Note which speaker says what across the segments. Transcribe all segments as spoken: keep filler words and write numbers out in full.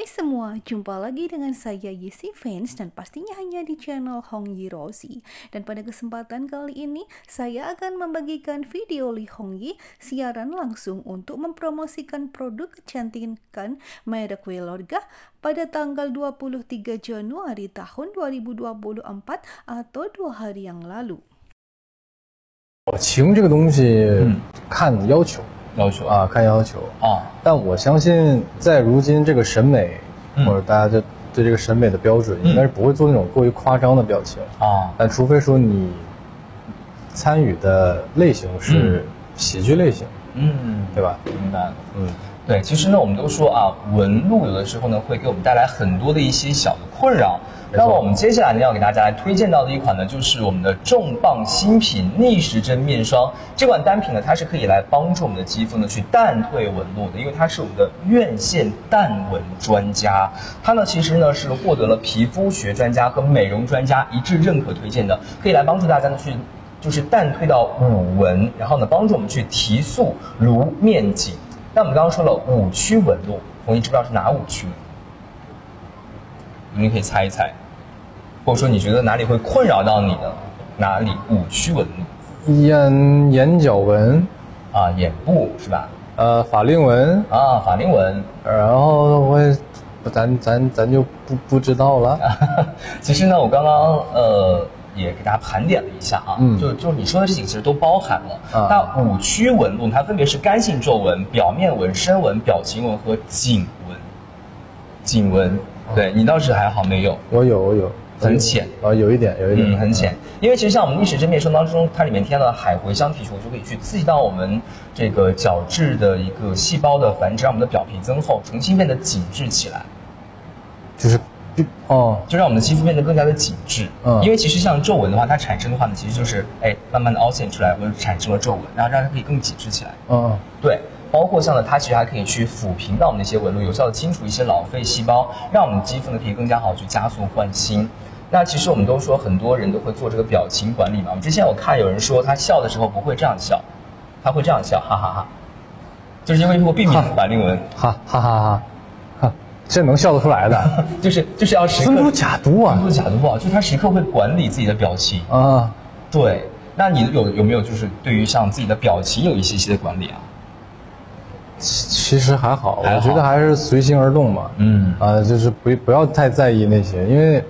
Speaker 1: Hai semua, jumpa lagi dengan saya Yesi Fans dan pastinya hanya di channel Hongyi Rossi. Dan pada kesempatan kali ini, saya akan membagikan video Lee Hongyi siaran langsung untuk mempromosikan produk kecantikan merek Welorga pada tanggal dua puluh tiga Januari tahun dua ribu dua puluh empat atau dua hari yang lalu.
Speaker 2: 表情这个东西，嗯，看要求。
Speaker 3: 要求
Speaker 2: 啊，看要求
Speaker 3: 啊，
Speaker 2: 但我相信，在如今这个审美，嗯、或者大家就对这个审美的标准，嗯、应该是不会做那种过于夸张的表情
Speaker 3: 啊。
Speaker 2: 但除非说你参与的类型是喜剧类型，
Speaker 3: 嗯，
Speaker 2: 对吧？
Speaker 3: 明白了，
Speaker 2: 嗯，
Speaker 3: 对。其实呢，我们都说啊，纹路有的时候呢会给我们带来很多的一些小的困扰。 那么我们接下来呢要给大家来推荐到的一款呢，就是我们的重磅新品逆时针面霜。这款单品呢，它是可以来帮助我们的肌肤呢去淡退纹路的，因为它是我们的院线淡纹专家。它呢其实呢是获得了皮肤学专家和美容专家一致认可推荐的，可以来帮助大家呢去就是淡退到五纹，然后呢帮助我们去提速颅面紧。那我们刚刚说了五区纹路，红姨知不知道是哪五区？你可以猜一猜。 或者说你觉得哪里会困扰到你的？哪里五区纹路？
Speaker 2: 眼眼角纹，
Speaker 3: 啊，眼部是吧？
Speaker 2: 呃，法令纹
Speaker 3: 啊，法令纹。
Speaker 2: 然后我，咱咱咱就不不知道了。
Speaker 3: 其实呢，我刚刚呃也给大家盘点了一下啊，嗯，就就是你说的这几个其实都包含了。啊、那五区纹路它分别是干性皱纹、表面纹、深纹、表情纹和颈纹。颈纹，对你倒是还好没有。
Speaker 2: 我有我有。
Speaker 3: 很浅
Speaker 2: 啊，有一点，有一点，
Speaker 3: 嗯，很浅。因为其实像我们逆时针面霜当中，它里面添了海茴香提出，就可以去刺激到我们这个角质的一个细胞的繁殖，让我们的表皮增厚，重新变得紧致起来。
Speaker 2: 就是，哦，
Speaker 3: 就让我们的肌肤变得更加的紧致。嗯，因为其实像皱纹的话，它产生的话呢，其实就是哎，慢慢的凹陷出来，或者产生了皱纹，然后让它可以更紧致起来。
Speaker 2: 嗯，
Speaker 3: 对。 包括像呢，它其实还可以去抚平到我们的一些纹路，有效的清除一些老废细胞，让我们的肌肤呢可以更加好去加速焕新。那其实我们都说很多人都会做这个表情管理嘛。我们之前我看有人说他笑的时候不会这样笑，他会这样笑，哈哈哈，就是因为如果避免法令纹，
Speaker 2: 哈哈哈哈，哈，这能笑得出来的，
Speaker 3: 就是就是要时刻
Speaker 2: 增出假毒啊，
Speaker 3: 增出假毒啊，就是他时刻会管理自己的表情
Speaker 2: 啊。
Speaker 3: 对，那你有有没有就是对于像自己的表情有一些些的管理啊？
Speaker 2: 其实还好，
Speaker 3: 还好
Speaker 2: 我觉得还是随心而动嘛。嗯，啊，就是不不要太在意那些，因为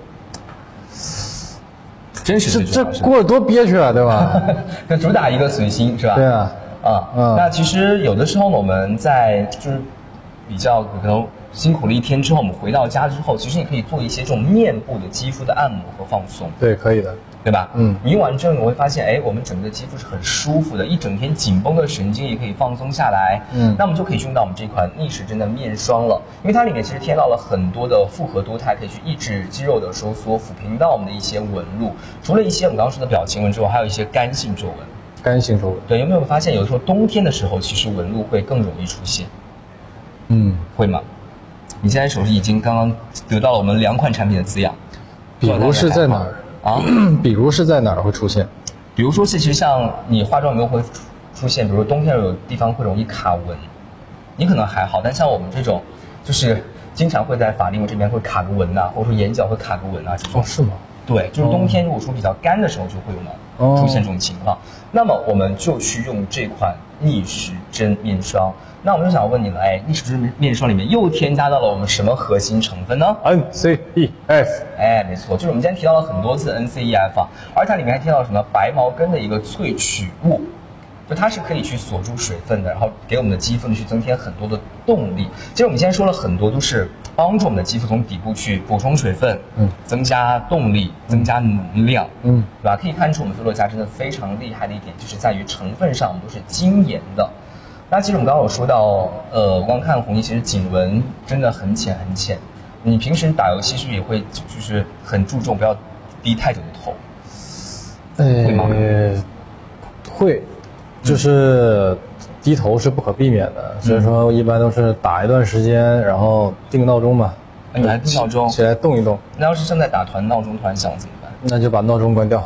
Speaker 3: 真实
Speaker 2: 这这过得多憋屈啊，对吧？
Speaker 3: 这主打一个随心是吧？
Speaker 2: 对啊，
Speaker 3: 啊，嗯。那其实有的时候呢，我们在就是比较可能辛苦了一天之后，我们回到家之后，其实你可以做一些这种面部的肌肤的按摩和放松。
Speaker 2: 对，可以的。
Speaker 3: 对吧？嗯，你用完之后你会发现，哎，我们整个的肌肤是很舒服的，一整天紧绷的神经也可以放松下来。嗯，那我们就可以用到我们这款逆时针的面霜了，因为它里面其实添到了很多的复合多肽，可以去抑制肌肉的收缩，抚平到我们的一些纹路。除了一些我们刚刚说的表情纹之外，还有一些干性皱纹。
Speaker 2: 干性皱纹。对，
Speaker 3: 有没有发现，有的时候冬天的时候，其实纹路会更容易出现？
Speaker 2: 嗯，
Speaker 3: 会吗？你现在手里已经刚刚得到了我们两款产品的滋养，
Speaker 2: 比如是在哪儿？ 啊，比如是在哪儿会出现？
Speaker 3: 比如说，其实像你化妆有没有会出现，比如说冬天有地方会容易卡纹，你可能还好，但像我们这种，就是经常会在法令纹这边会卡个纹呐、啊，或者说眼角会卡个纹啊这种。
Speaker 2: 哦，是吗？
Speaker 3: 对，就是冬天如果说比较干的时候就会有呢出现这种情况。那么我们就去用这款逆时针面霜。 那我们就想问你了，哎，逆时针面霜里面又添加到了我们什么核心成分呢
Speaker 2: ？N C E F。
Speaker 3: 哎，没错，就是我们今天提到了很多次 N C E F 啊，而它里面还添到了什么白茅根的一个萃取物，就它是可以去锁住水分的，然后给我们的肌肤呢去增添很多的动力。其实我们今天说了很多，都是帮助我们的肌肤从底部去补充水分，嗯，增加动力，增加能量，嗯，对吧？可以看出我们菲洛嘉真的非常厉害的一点，就是在于成分上我们都是精研的。 那其实我们刚刚有说到，呃，我刚看红衣，其实颈纹真的很浅很浅。你平时打游戏是不是也会就是很注重不要低太久的头？
Speaker 2: 呃，会吗？会，就是低头是不可避免的，所以说一般都是打一段时间，然后定个闹钟嘛。
Speaker 3: 你还定闹钟？
Speaker 2: 起来动一动。
Speaker 3: 那要是正在打团，闹钟突然响了怎么办？
Speaker 2: 那就把闹钟关掉。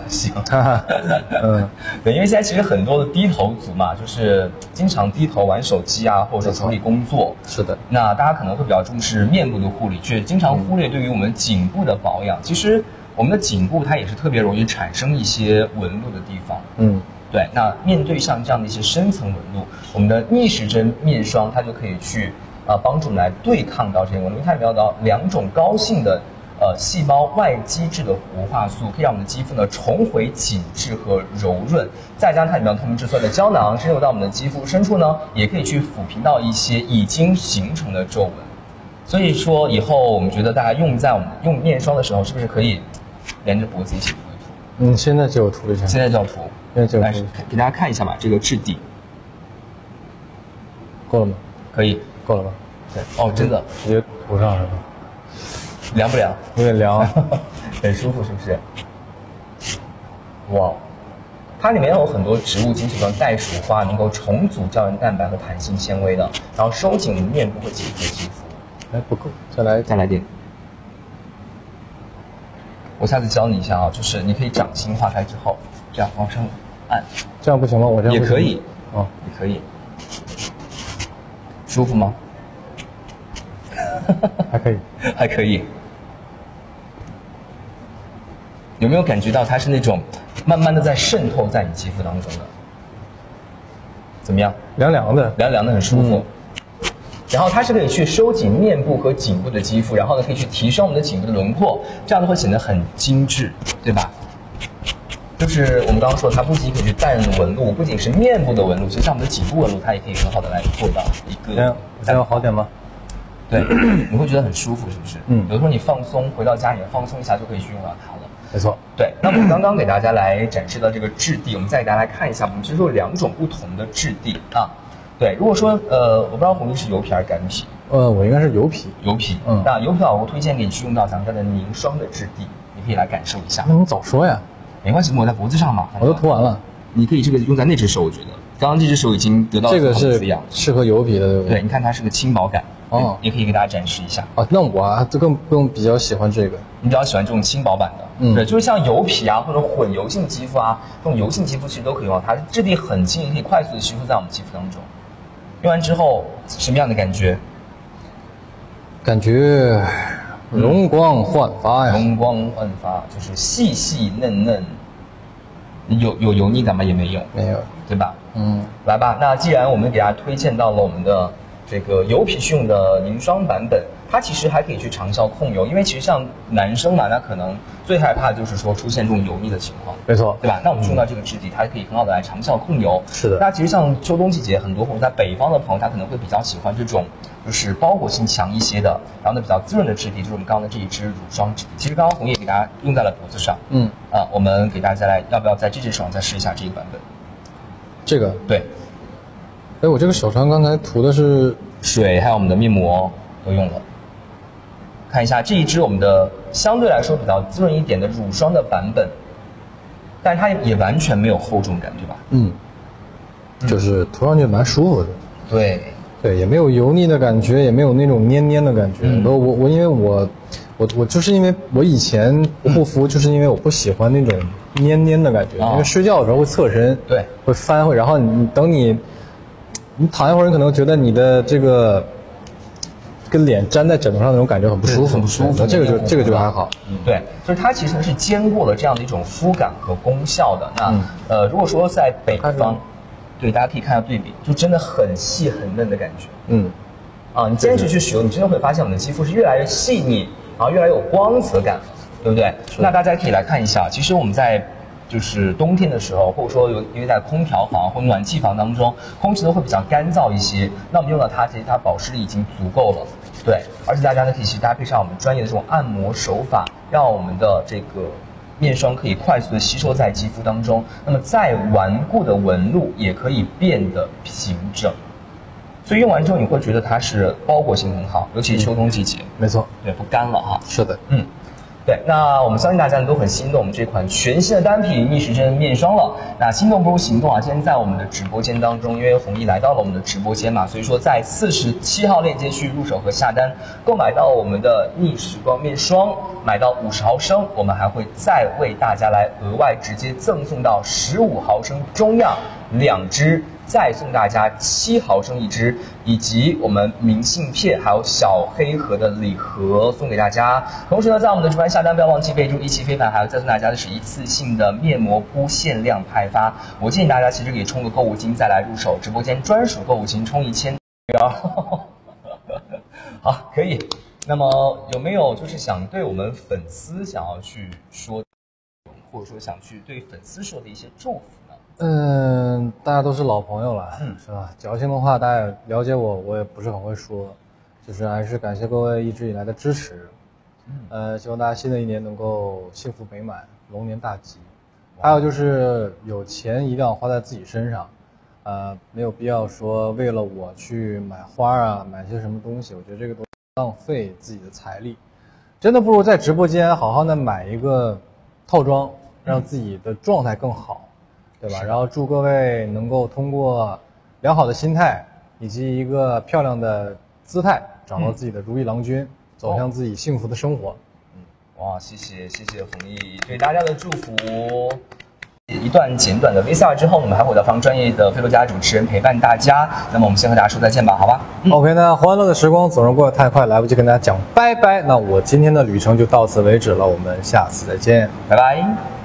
Speaker 3: 行。
Speaker 2: 嗯，
Speaker 3: 对，因为现在其实很多的低头族嘛，就是经常低头玩手机啊，或者说处理工作。
Speaker 2: 是的。
Speaker 3: 那大家可能会比较重视面部的护理，却经常忽略对于我们颈部的保养。其实我们的颈部它也是特别容易产生一些纹路的地方。
Speaker 2: 嗯，
Speaker 3: 对。那面对像这样的一些深层纹路，我们的逆时针面霜它就可以去呃帮助我们来对抗到这些纹路，因为它里面有到两种高性的。呃，细胞外基质的活化素可以让我们的肌肤呢重回紧致和柔润，再加上它里面有透明质酸的胶囊深入到我们的肌肤深处呢，也可以去抚平到一些已经形成的皱纹。所以说以后我们觉得大家用在我们用面霜的时候，是不是可以连着脖子一起涂一涂？
Speaker 2: 嗯，现在就涂一下。
Speaker 3: 现在就要涂，
Speaker 2: 现在就
Speaker 3: 来给大家看一下吧，这个质地
Speaker 2: 够了吗？
Speaker 3: 可以，
Speaker 2: 够了吧？
Speaker 3: 对，哦，真的
Speaker 2: 直接涂上是吧？
Speaker 3: 凉不凉？
Speaker 2: 有点凉，
Speaker 3: 很舒服，是不是？哇，它里面有很多植物精粹，像袋鼠花，能够重组胶原蛋白和弹性纤维的，然后收紧面部和颈部的肌肤。
Speaker 2: 哎，不够，再来
Speaker 3: 再来点。我下次教你一下啊，就是你可以掌心化开之后，这样往上按，
Speaker 2: 这样不行吗？我这样
Speaker 3: 也可以，
Speaker 2: 哦，
Speaker 3: 也可以，舒服吗？
Speaker 2: 还可以，
Speaker 3: 还可以。有没有感觉到它是那种慢慢的在渗透在你肌肤当中的？怎么样？
Speaker 2: 凉凉的，
Speaker 3: 凉凉的，很舒服。嗯、然后它是可以去收紧面部和颈部的肌肤，然后呢可以去提升我们的颈部的轮廓，这样子会显得很精致，对吧？就是我们刚刚说，它不仅可以去淡纹路，不仅是面部的纹路，其实像我们的颈部纹路，它也可以很好的来做到一个。
Speaker 2: 这样这样好点吗？
Speaker 3: 对，你会觉得很舒服，是不是？
Speaker 2: 嗯，
Speaker 3: 有的时候你放松，回到家里面放松一下就可以去用到它了。
Speaker 2: 没错。
Speaker 3: 对，那我们刚刚给大家来展示的这个质地，我们再给大家来看一下，我们其实有两种不同的质地啊。对，如果说呃，我不知道红衣是油皮还是干皮。
Speaker 2: 呃，我应该是油皮。
Speaker 3: 油皮，
Speaker 2: 嗯，
Speaker 3: 那油皮啊，我推荐给你去用到咱们这的凝霜的质地，你可以来感受一下。
Speaker 2: 那你早说呀。
Speaker 3: 没关系，抹在脖子上嘛。
Speaker 2: 我都涂完了。
Speaker 3: 你可以这个用在那只手，我觉得刚刚这只手已经得到
Speaker 2: 这个是
Speaker 3: 滋养，
Speaker 2: 适合油皮的，对不对？
Speaker 3: 对，你看它是个轻薄感。
Speaker 2: 哦，
Speaker 3: 也可以给大家展示一下。
Speaker 2: 哦，那我啊，就更更比较喜欢这个。
Speaker 3: 你比较喜欢这种轻薄版的，
Speaker 2: 嗯，
Speaker 3: 对，就是像油皮啊，或者混油性肌肤啊，这种油性肌肤其实都可以用到它，质地很轻，可以快速的吸附在我们肌肤当中。用完之后什么样的感觉？
Speaker 2: 感觉容光焕发呀！
Speaker 3: 容光焕发，就是细细嫩嫩。有有油腻感吗？也没有，
Speaker 2: 没有，
Speaker 3: 对吧？
Speaker 2: 嗯，
Speaker 3: 来吧。那既然我们给大家推荐到了我们的这个油皮去用的凝霜版本，它其实还可以去长效控油，因为其实像男生嘛，那可能最害怕就是说出现这种油腻的情况，
Speaker 2: 没错，
Speaker 3: 对吧？那我们用到这个质地，它可以很好的来长效控油。
Speaker 2: 是的。
Speaker 3: 那其实像秋冬季节，很多或者在北方的朋友，他可能会比较喜欢这种就是包裹性强一些的，然后呢比较滋润的质地，就是我们刚刚的这一支乳霜质地。其实刚刚红叶给大家用在了脖子上，
Speaker 2: 嗯，
Speaker 3: 啊，我们给大家来，要不要在这只手上再试一下这个版本？
Speaker 2: 这个
Speaker 3: 对。
Speaker 2: 哎，我这个手上刚才涂的是
Speaker 3: 水，还有我们的面膜都用了。看一下这一支我们的相对来说比较滋润一点的乳霜的版本，但是它也完全没有厚重感，对吧？
Speaker 2: 嗯，就是涂上去蛮舒服的。
Speaker 3: 对
Speaker 2: 对，也没有油腻的感觉，也没有那种黏黏的感觉。
Speaker 3: 嗯、
Speaker 2: 我我我，因为我我我就是因为我以前护肤，就是因为我不喜欢那种黏黏的感觉，
Speaker 3: 嗯、
Speaker 2: 因为睡觉的时候会侧身，
Speaker 3: 对，
Speaker 2: 会翻，会，然后你等你你躺一会儿，你可能觉得你的这个跟脸粘在枕头上那种感觉很不舒服，
Speaker 3: 很不舒服。
Speaker 2: 这个就这个就还好。
Speaker 3: 嗯，对，就是它其实是兼顾了这样的一种肤感和功效的。那、嗯、呃，如果说在北方，对，大家可以看下对比，就真的很细很嫩的感觉。
Speaker 2: 嗯，
Speaker 3: 啊，你坚持去使用，你真的会发现我们的肌肤是越来越细腻，然后越来越有光泽感了，对不对？那大家可以来看一下，其实我们在就是冬天的时候，或者说有因为在空调房或暖气房当中，空气都会比较干燥一些，那我们用到它，其实它保湿力已经足够了。对，而且大家呢可以去搭配上我们专业的这种按摩手法，让我们的这个面霜可以快速的吸收在肌肤当中，那么再顽固的纹路也可以变得平整。所以用完之后你会觉得它是包裹性很好，尤其是秋冬季节。
Speaker 2: 嗯、没错，
Speaker 3: 对，不干了哈。
Speaker 2: 是的，
Speaker 3: 嗯。 对，那我们相信大家呢都很心动我们这款全新的单品逆时针面霜了。那心动不如行动啊！今天在我们的直播间当中，因为弘毅来到了我们的直播间嘛，所以说在四十七号链接去入手和下单，购买到我们的逆时光面霜，买到五十毫升，我们还会再为大家来额外直接赠送到十五毫升中样两支。再送大家七毫升一支，以及我们明信片，还有小黑盒的礼盒送给大家。同时呢，在我们的直播间下单不要忘记备注一期非凡，还有再送大家的是一次性的面膜敷限量派发。我建议大家其实可以充个购物金再来入手，直播间专属购物金充一千元。好，可以。那么有没有就是想对我们粉丝想要去说，或者说想去对粉丝说的一些祝福？
Speaker 2: 嗯，大家都是老朋友了，
Speaker 3: 嗯，
Speaker 2: 是吧？矫情的话大家也了解我，我也不是很会说，就是还是感谢各位一直以来的支持，嗯，呃，希望大家新的一年能够幸福美满，龙年大吉。还有就是有钱一定要花在自己身上，呃，没有必要说为了我去买花啊，买些什么东西，我觉得这个都浪费自己的财力，真的不如在直播间好好的买一个套装，让自己的状态更好。对吧？然后祝各位能够通过良好的心态以及一个漂亮的姿态，找到自己的如意郎君，嗯、走向自己幸福的生活。
Speaker 3: 嗯，哇，谢谢谢谢弘毅对大家的祝福。一段简短的 V C R 之后，我们还会有方专业的飞罗家主持人陪伴大家。那么我们先和大家说再见吧，好吧、
Speaker 2: 嗯、？OK， 那欢乐的时光总是过得太快，来不及跟大家讲拜拜。那我今天的旅程就到此为止了，我们下次再见，
Speaker 3: 拜拜。